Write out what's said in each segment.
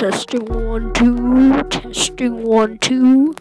Testing 1 2. Testing 1 2.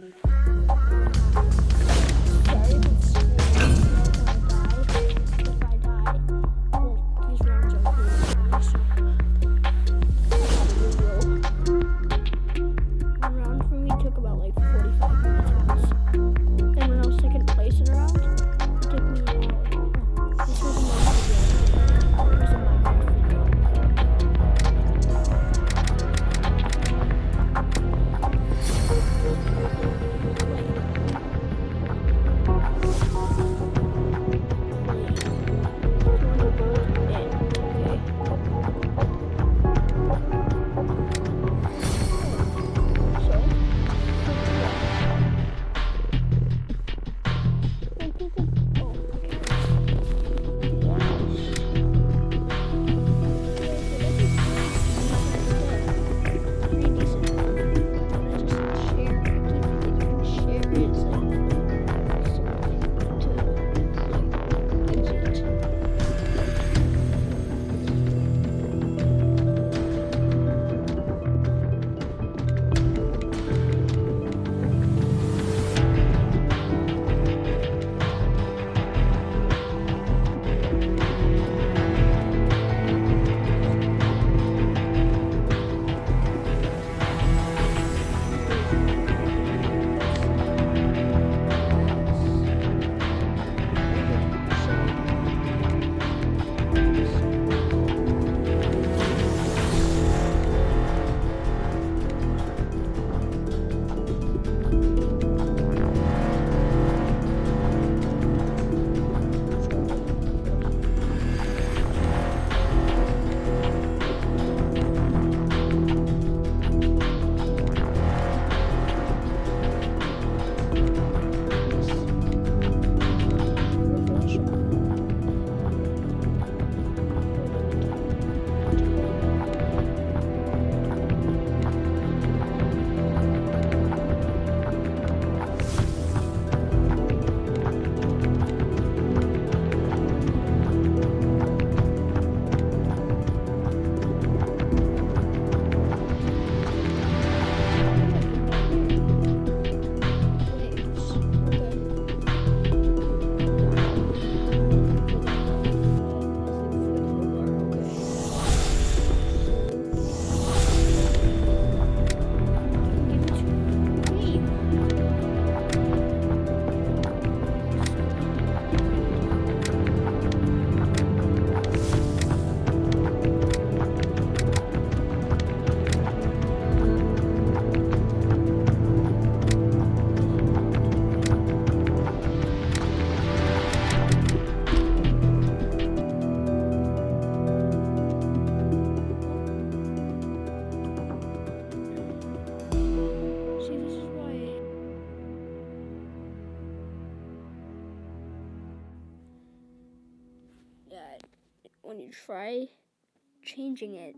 When you try changing it,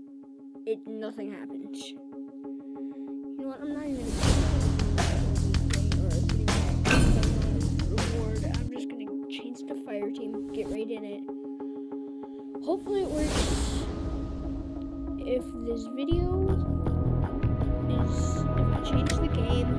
nothing happens. You know what? I'm not even reward. I'm just gonna change the fire team, get right in it. Hopefully it works. If this video is, if I change the game,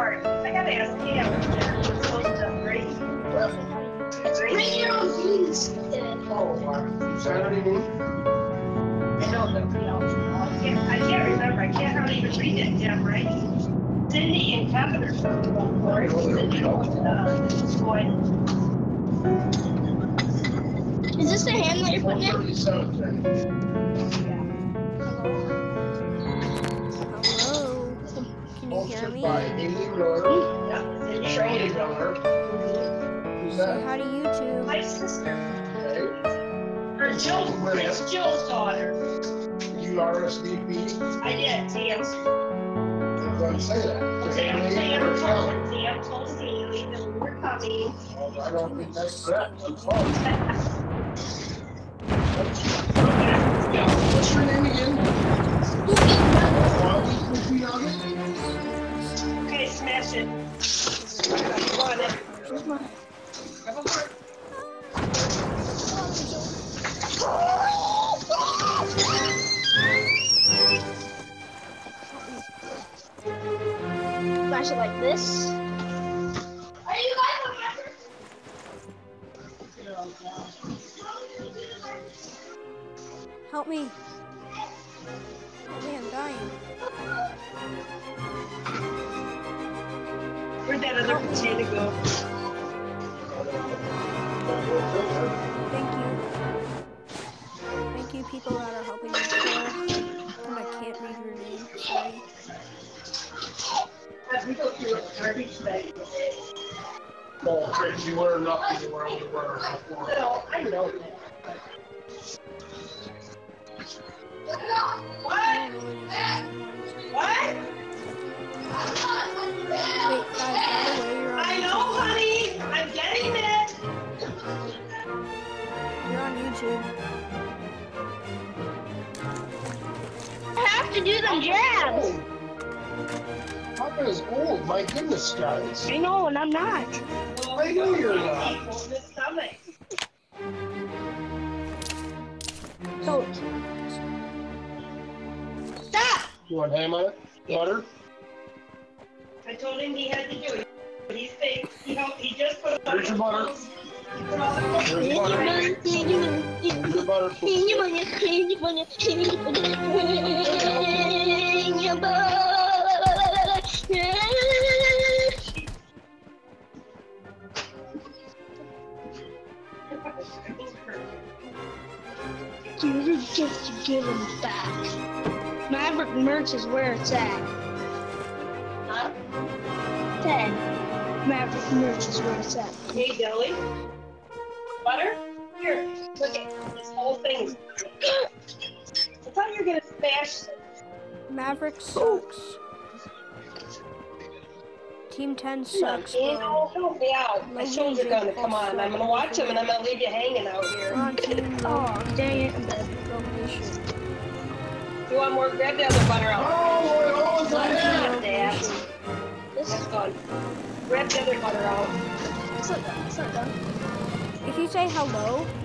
part. I gotta ask Cam. We're supposed to grade. Grade your own views. Oh, Saturday morning? I don't know. I can't remember. I can't hardly even read it. Yeah, right? Cindy and Kevin are supposed to go for it. Is this the hand that you're putting in? 137. Hello? Can you hear me? By Haley Miller. Yeah, Shirley Miller. Who's Say that? hi to YouTube. My sister. Or Jill. It's Jill's daughter. You RSVP? I did. Tam. I'm going to say that. Tam told Haley that we were coming. Well, I don't think that's correct. That's false. What's your name again? Okay, smash it. You want it? Where's my... Have a heart. Smash it like this. Are you guys Help me. Help me, I'm dying. Where'd that other potato go? Thank you. Thank you, people that are helping me. And I can't read your name. Sorry. We go through a garbage bag. Well, crazy, we're not to where we were before. No, I know that. What? What? Wait, guys, by the way, you're on I YouTube. know, honey. I'm getting it. You're on YouTube. I have to do them jabs. Papa is old. My goodness, guys. I know, and I'm not. I know you're not. So, stop! You want ham on it? Butter? I told him he had to do it. He's fake. He just put a... Here's your butter. Here's your butter. Here's your butter. You get to give them back. Maverick merch is where it's at. Huh? 10. Maverick merch is where it's at. Hey, Dilly. Butter? Here, look at this whole thing. I thought you were gonna smash it. Maverick sucks. Team 10 sucks, You bro. know, help me out. My shows are gonna come on. I'm gonna watch them and I'm gonna leave you hanging out We're here. on team Oh, dang it. I'm dead. Revolution. You want more? Grab the other butter out. Oh, Dad. This That's gone. Grab the other butter out. it's not done. It's not done. If you say hello,